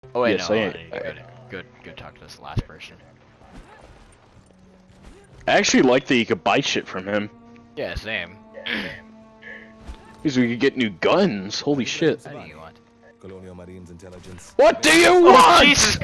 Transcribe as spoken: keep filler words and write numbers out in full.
Oh wait, Yes, no, I I am. need to go, to, go, go talk to this last person. I actually like that you could buy shit from him. Yeah, same. Because we could get new guns. Holy shit. How do you want? Colonial Marines intelligence. What do you Oh, want? Jesus